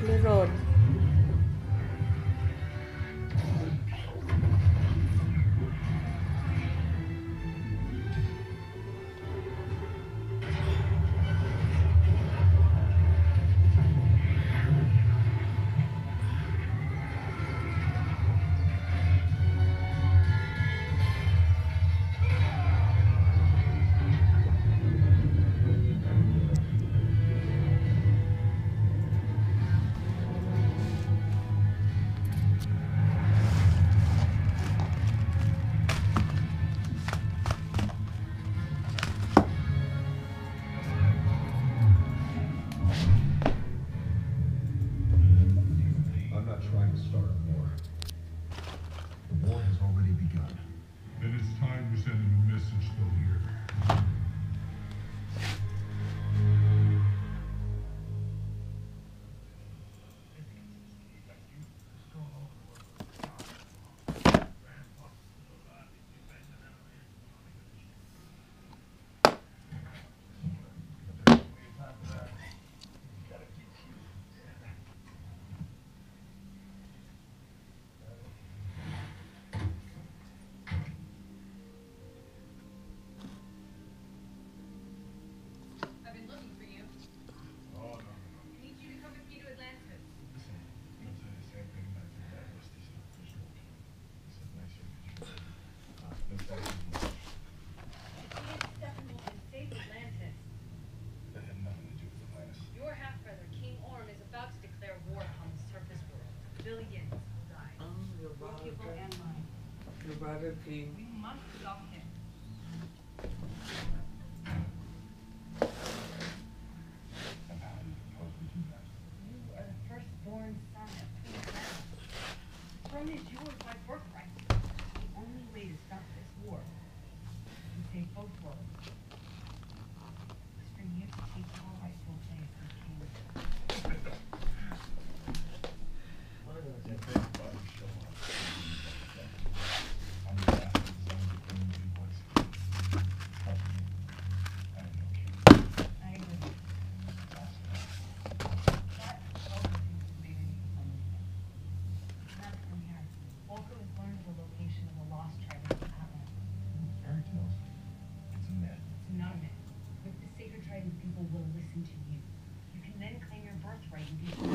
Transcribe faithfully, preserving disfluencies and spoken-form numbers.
the road. Trying to start a war. The war has already begun. Then it's time to send a message to the leader. Billions will die. Oh, your Your brother. people and mine. Your brother King. We must stop him. And how do you propose we do that? You are the firstborn son of King Chrstmas. The throne is yours by birthright. The only way to stop this war is to save both worlds. Is for you to take your rightful place as king. I agree. That also seems to be an easy Not from here. Walker has learned the location of the lost tribe in Scotland. Fairy tales. It's a myth. It's not a myth. With the sacred tribe, people will listen to you. You can then claim your birthright and be